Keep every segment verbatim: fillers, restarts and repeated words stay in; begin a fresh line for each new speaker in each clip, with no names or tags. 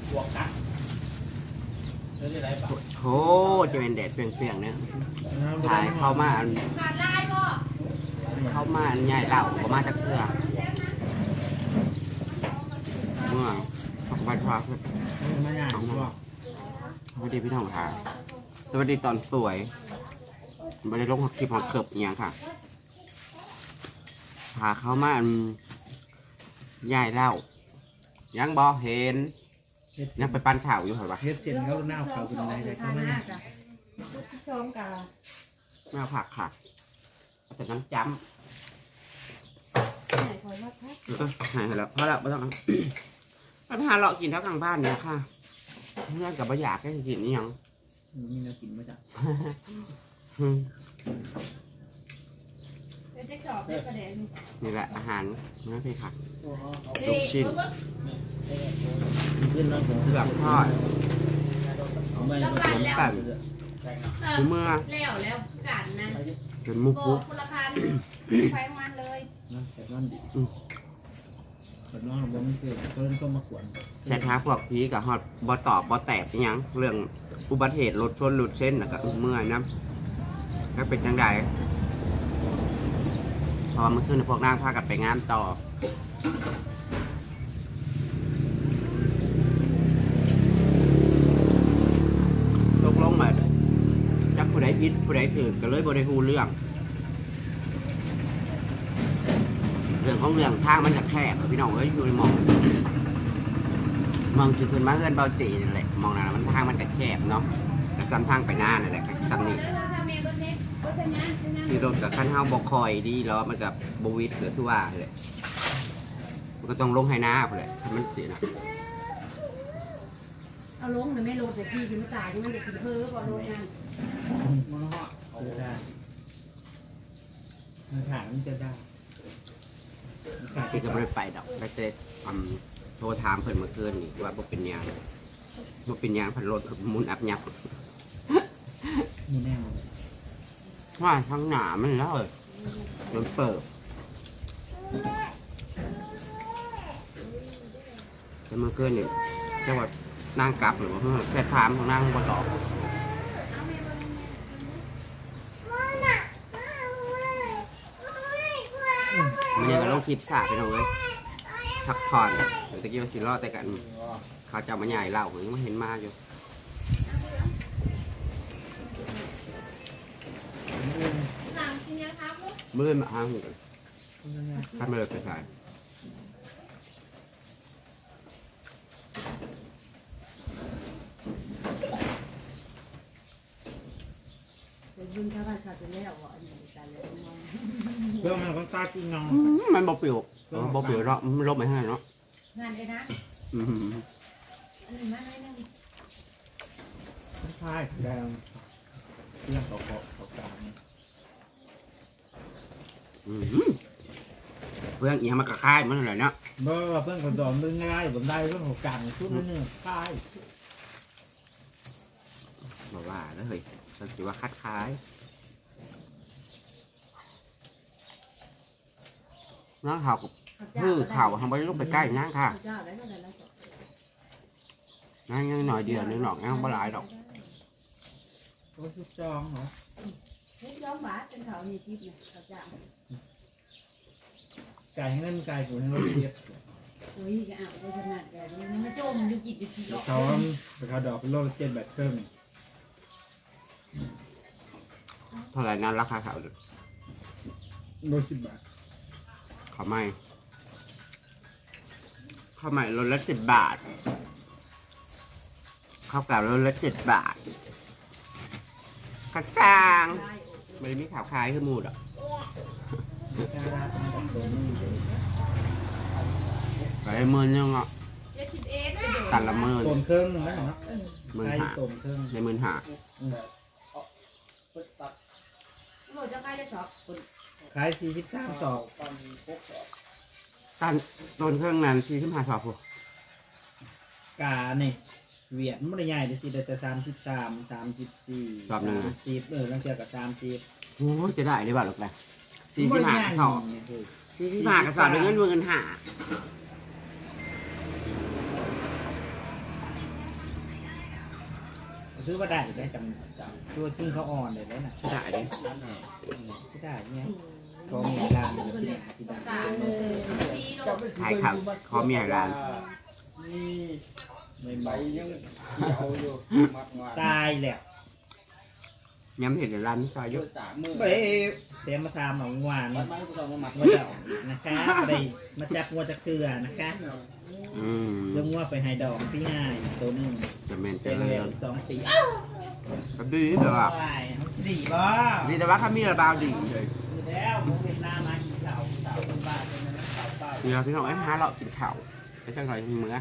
บวกกัน
โอ้จะเป็นแดดเปรี้ยงๆเนี่ยถ่ายเข้ามาอันเข้ามาอันใหญ่เล่าก็มาจากเกลือเมื่อสองวันพอสองวันสวัสดีพี่น้องค่ะสวัสดีตอนสวยไม่ได้ลงคลิปของเขิบอย่างค่ะพาเข้ามาอันใหญ่เล่ายังบอเห็นยังไปปั้นข่าวอยู่เหรอวะ
เฮ็ดเส้นเขาหน้าเขาเป็นอะไรเลยเขาไม่ได้
ชมกัน
หน้าผักค่ะแต่น้ำจ้ำเออหายแล้วเพราะแล้วไม่ต้องไปหาเลาะกินแถวกลางบ้านเนี่ยค่ะเพื่อนกับบะหยากก็กินนี่ยัง
มีแนวกินมาจาก
นี่แหละอาหารนี่สิค่ะลูกชิ้นเผือกทอดขนมปั่นเมื่อ
แล้วแล้วกันนะ
จนมุกมุก
คนละพันไฟมันเลย
แต่นั่นแต่น้องผมเกิดเพิ่นก็มากวน
แชทหาพวกพีกับฮอตบอตอบบอแตบยังเรื่องอุบัติเหตุรถชนรถเช่นนะกับเมื่อนะก็เป็นจังไดพอเมื่อคืนพวกนางพากันไปงานต่อตกลงมาจักผู้ใดผิดผู้ใดถูกก็เลยบริหูเรื่องเรื่องของเรื่องทางมันจะแคบพี่น้องเอ้ยอยู่ในมองมองสิขึ้นมาเพื่อนเบาจีนั่นแหละมองนั้นมันทางมันจะแคบเนาะกระซ้ำทางไปหน้านั่นแหละตำนี้ที่รถกับขั้นเท้าบกคอยดีแล้วมันกับโบวิดหรือที่ว่าเลยมันก็ต้องลงให้หน้าเลยมันเสียนะ
เอาลงหรือไม่ลงแต่พี่คือไม่จ่ายที่มันจะกินเพ้อพอลงนั่น
มันเหาะจะได้มันถามมันจะได้
ที่ก็ไม่ได้ไปดอกแต่เจ๊โทรถามเพิ่นเมื่อคืนนี่ว่าบ่เป็นยางบ่เป็นยางพันรถมุนอับยับ
มีแน่
ว่าทางหนามันแล้วเลยโดนเปิดแต่เมื่อคืนนี่จังหวัดนั่งกลับหรือว่าแค่ถามของนั่งบ่ตอบมันยังก็ต้องคลิปสาไปหน่อยพักผ่อนเดี๋ยวตะกี้ว่าสิรอดแต่กันเขาจะมาใหญ่เล่าผมยังไม่เห็นมาอยู่เมื่อมาห้างกันทำเลยไปใส่
ยืนข้าวบ้านขาดไปแล้วอ่ะอันนี้การเลยมอง
เพื่อมันก็ตาจริงเนาะ
มันบ่เปลี่ยวบ่เปลี่ยวเนาะมันลบไปให้เนาะ
งานเลยนะ
อืม
อันนี้มาเลยนึง
ใช่แดงเรื่องต่อต่อการ
เพื่อนอย่างมากระค่ายมันอะไรเนาะ
เมื่อเพื่อนคนดอมดึงง่ายผมได้เพื่อนหัวกลางชุดนั้นเนี่ยค่าย
บอกว่าแล้วเฮ้ยฉันสิว่าคัดคล้ายน้องเขาพื้นเขาทำไปลูกไปใกล้นั่งค่ะนั่งยังหน่อยเดียวนึงหรอกนั่งไม่หลายดอก
โอ้ชุดจองเหรอ
เฮ้ยย้อมบาสเป็นเขามีทิพย์เนี่ยเขาจะ
ไก่นั่นไก่อยู่ในรถเทียบ
โอ้ยจะอาบไปขนาดแกมันไม่จมยุกิยุกิหรอก
เขาไปเขาดอกเป็นโลเจ็ดแบบเครื่อง
เท่าไหร่นั้นราคาเขา
โลสิบบาท
เขาไม่เขาไม่รถละเจ็ดบาทข้าวเก่ารถละเจ็ดบาทกระซังไม่ได้มีข่าวคล้ายขึ้นมูดอ่ะไปเมินยังอ่ะตันละเมิน
ต้นเครื่องไหมเนาะ
เมินหาในเมินหา
ขายสี่สิบสามสอบ
ตันต้นเครื่องนั้นสี่สิบห้าสอบพวก
กาเนี่ยเวียดไม่ได้ใหญ่แต่สิแต่สามสิบสามสามสิบสี่
สอบหนึ่ง
สิบเออตั้งแต่กับสามสิบ
โอ้จะได้หรือเปล่าลูกแม่สี่สิบห้ากระสอบสี่สิบห้ากระสอบเป็นเงินเงินหา
คือว่าได้ได้จำตัวซึ่งเขาอ่อนเลยแล้วน่ะ
ได้ดิ
ที่ได้เนี่ยเขามีร้านอยู่ที่ที่ได้
ขายข่าวขอมีหลายร้าน
ไม่ใบยังเอาอยู่มัดมา
ตายแล้ว
ยังไม่เห็นร้านซอยยุ
ตามือ
ไปเตรียมมาทำหนองหวาน
มัดไม้ก็ต้องมามัด
มาเดานะคะไปมาจับงัวจับเกลือนะคะ
อืม
เรื่องงัวไปให้ดอกพี่ง่ายตัวนึง
จะเมน
เจ
จะ
ริ
เรีย
ญ
น
สองปี
ก็ดีแต่ว่า
ดีบ่
ดีแต่ว่าเขามีระบาวดีเลย
แล้วผมเป็นหน้ามากินเสาเสาเป็นบ้านเป็นนั้นเสาเป้า
เดี๋ยวพี่น้องไอ้หาเรากินข้าวไปจังหน่อยมีมือ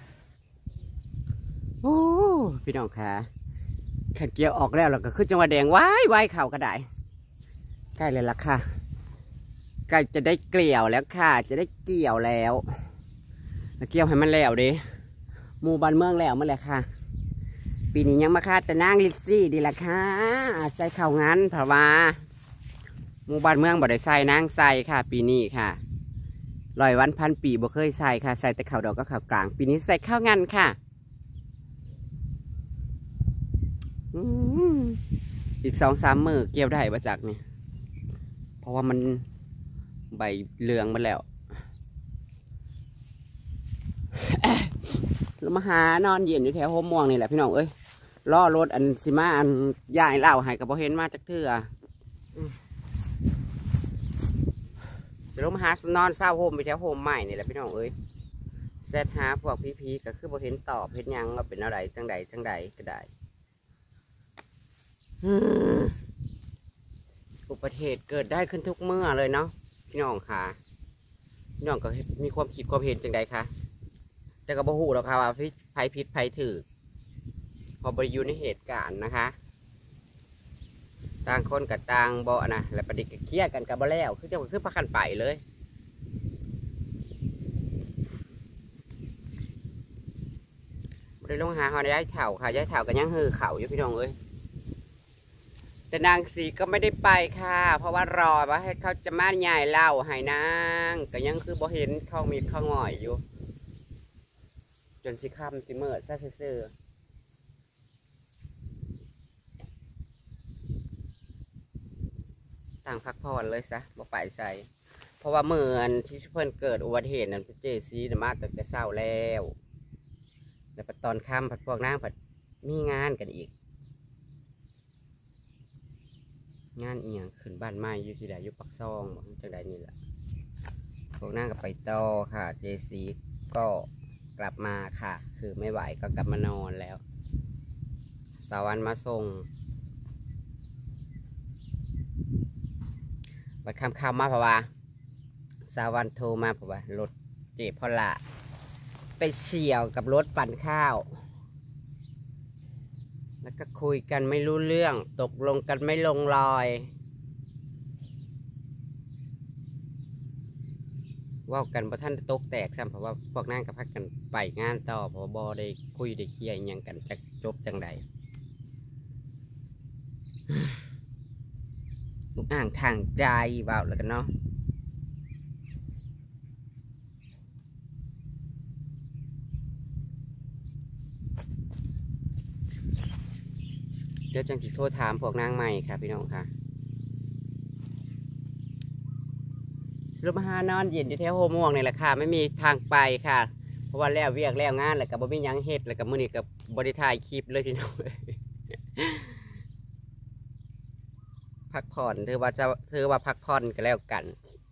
โอ้พี่น้องค่ะขันเกี่ยวออกแล้วเราก็ขึ้นจังหวะแดงว้ายว้ายเข่าก็ได้ใกล้เลยล่ะค่ะใกล้จะได้เกลี่ยวแล้วค่ะ จะได้เกี่ยวแล้วเกี่ยวให้มันแล้วดิหมู่บ้านเมืองแล้วมันแหละค่ะ ปีนี้ยังมาค่ะแต่นางลิซซี่ดีละค่ะใส่เข่างั้นเพราะว่าหมู่บ้านเมืองบ่ได้ใส่นางใส่ค่ะ ปีนี้ค่ะร้อยวันพันปีบ่เคยใส่ค่ะใส่แต่เข่าดอกก็เข่ากลาง ปีนี้ใส่ข้าวงั้นค่ะอีกสองสามมือเกี่ยวได้มาจากนี่เพราะว่ามันใบเหลืองมาแล้ว เรามาหานอนเย็นอยู่แถวโฮมม่วงนี่แหละพี่น้องเอ้ยล่อรถอันซิมาอันย่ายเล่าให้กับพ่อเห็นมาจากเถื่อจะลงมาหานอนเศร้าโฮมไปแถวโฮมใหม่นี่แหละพี่น้องเอ้ยแซดหาพวกพีๆก็คือพ่อเห็นตอบเห็นยังว่าเป็นอะไรจังใดจังใดก็ได้อุบัติเหตุเกิดได้ขึ้นทุกเมื่อเลยเนาะพี่น้องค่ะพี่น้องก็มีความคิดความเห็นจังใดคะแต่ก็บ่ฮู้หรอกค่ะว่าไผผิดไผถูกพอบริยูในเหตุการณ์นะคะต่างคนกับต่างบ่นะและประเด็นก็เคลียร์กันกับบ่แล้วคือจะคือพากันไปเลยบ่ได้ลงหาหอย้ายเถ่าค่ะย้ายเถ่ากันยังฮือเข่าอยู่พี่น้องเอ้ยแต่นางสีก็ไม่ได้ไปค่ะเพราะว่ารอว่าให้เขาจะมาใหญ่เล่าให้นางก็ยังคือบ่เห็นเข้ามีเข้าง่อยอยู่จนสิค่ำสิเมื่อซะซื่อต่างพักผ่อนเลยซะบ่ไปใส่เพราะว่าเมื่อที่เพิ่นเกิดอุบัติเหตุนั้นเจซีน่ะมาตั้งแต่เช้าแล้วแล้วตอนค่ำผัดพวกนางผัดมีงานกันอีกงานอีหยังขึ้นบ้านใหม่อยู่ที่ใดอยู่ปักซองจังใดนี่แหละพวกนางก็ไปต่อค่ะเจซีก็กลับมาค่ะ คือไม่ไหวก็กลับมานอนแล้วสาวันมาส่งบัดคำคำมาเพราะว่าสาวันโทรมาเพราะว่ารถเจ็บพอละไปเฉี่ยวกับรถปั่นข้าวแล้วก็คุยกันไม่รู้เรื่องตกลงกันไม่ลงรอยว่ากันเพราะท่านตกแตกซ้ำเพราะว่าพวกนั่งกับพักกันไปงานต่อเพราะบอได้คุยได้เคลียร์อย่างกันจะจบจังใดลูกอ่างทางใจเบาแล้วกันเนาะเดี๋ยวจังสิโทรถามพวกนางใหม่ค่ะพี่น้องค่ะสรุปมาหานอนเย็นที่แถวโฮม่วงนี่แหละค่ะไม่มีทางไปค่ะเพราะว่าแล้วเวียกแล้วงานแล้วก็บ่มียังเฮ็ดแล้วก็มื้อนี้ก็บ่ได้ถ่ายคลิปเลยพี่น้องพักผ่อนถือว่าจะถือว่าพักผ่อนก็แล้วกัน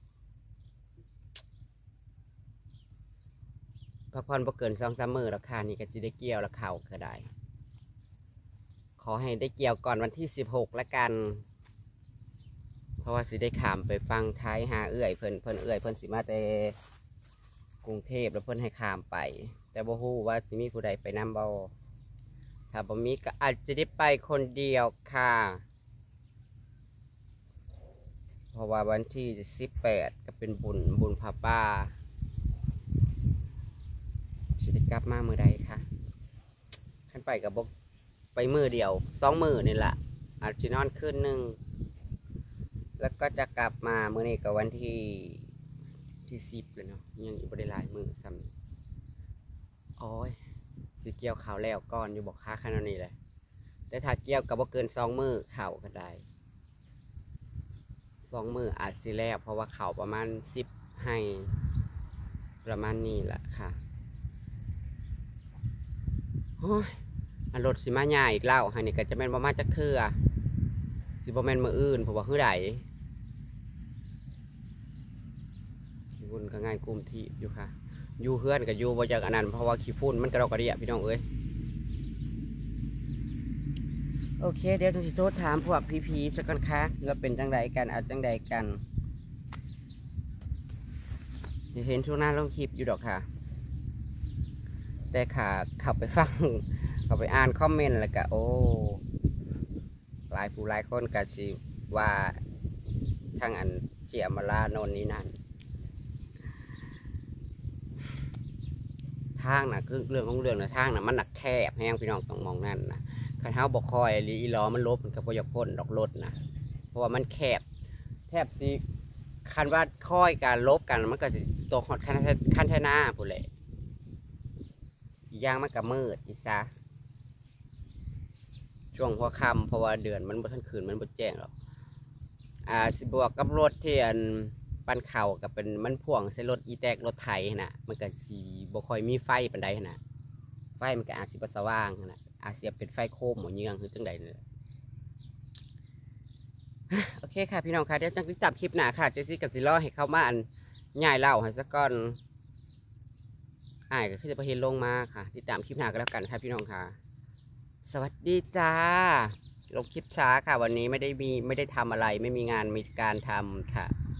พักผ่อนบ่เกินสองสามมื้อแล้วค่ะนี่ก็จะได้เกี่ยวแล้วเข่าก็ได้ขอให้ได้เกี่ยวก่อนวันที่สิบหกละกันเพราะว่าสิได้ขามไปฟังท้ายหาเอื้อยเพิ่นเพิ่นเอื้อยเพิ่นสิมาแต่กรุงเทพแล้วเพิ่นให้ขามไปแต่บ่ฮู้ว่าสิมีผู้ใดไปนำบ่ถ้าบ่มีก็อาจจะได้ไปคนเดียวค่ะเพราะว่าวันที่สิบแปดก็เป็นบุญบุญพาป้าสิได้กลับมาเมื่อใดค่ะขั้นไปกับบกไปมือเดียวสองมือนี่แหละอาจจะนอนคืนหนึ่งแล้วก็จะกลับมาเมื่อนี้กับวันที่ที่สิบเลยเนาะยังอีกบริลายมือซ้ำโอ้ยสิเกี่ยวข่าวแล้วก่อนอยู่บอกค้าขนาดนี้เลยแต่ถ้าเกี่ยวกับว่าเกินสองมือเข่าก็ได้สองมืออาจสิแล้วเพราะว่าเข่าประมาณสิบให้ประมาณนี้แหละค่ะโอ้ยอันรถสิมาใหญ่อีกแล้วให้นี่ก็จะเป็นประมาณจักเทื่อสิบ่แม่นมืออื่นเพราะว่าคือใดขี้ฝุ่นก็ง่ายกุมที่อยู่ค่ะอยู่เพื่อนกับอยู่บ่จากอันนั้นเพราะว่าขี้ฝุ่นมันกระดอกกระเดียพี่น้องเอ้ยโอเคเดี๋ยวจะสิโทษถามพวกพีๆสักก่อนค่ะว่าเป็นจังใดกันอาจจังใดกันเห็นช่วงหน้าลงคลิปอยู่ดอกค่ะแต่ค่ะขับไปฟังขับไปอ่านคอมเมนต์แล้วก็โอ้หลายผู้หลายคนก็สิว่าทางอันเจียมาลาโนนนี้นั่นทางน่ะคือเรื่องของเรื่องนะทางน่ะมันหนักแคบแห้งพี่น้องต้องมองนั่นนะคันเท้าบอกคอยลีล้อมันลบมันก็บ่อยากพ้นดอกรถนะเพราะว่ามันแคบแทบสิคันว่าคอยการลบกันมันก็จะตัวฮอดคันคันแท่หน้าผู้เล่อีกอย่างมันก็มืดอีจ้าช่วงหัวค่ำเพราะว่าเดือนมันบ่ทันคืนมันบ่แจ้งหรอกอ่าสิบวกกับรถที่อันปันเข่ากับเป็นมันพ่วงใส่รถอีแตกรถไถนะมันก็สีบ่ค่อยมีไฟปานใดนะไฟมันก็อาจสิบ่สว่างนะอาจจะเป็นไฟโคมหมอเยืองคือจังใดนี่โอเคค่ะพี่น้องค่ะเดี๋ยวจังจับคลิปหน้าค่ะเจซี่กับซิล้อให้เข้ามาอันง่ายเล่าให้สักก้อนอ่ายก็คือจะไปเห็นลงมาค่ะติดตามคลิปหน้าก็แล้วกันค่ะพี่น้องค่ะสวัสดีจ้าลงคลิปช้าค่ะวันนี้ไม่ได้มีไม่ได้ทำอะไรไม่มีงานมีการทำค่ะ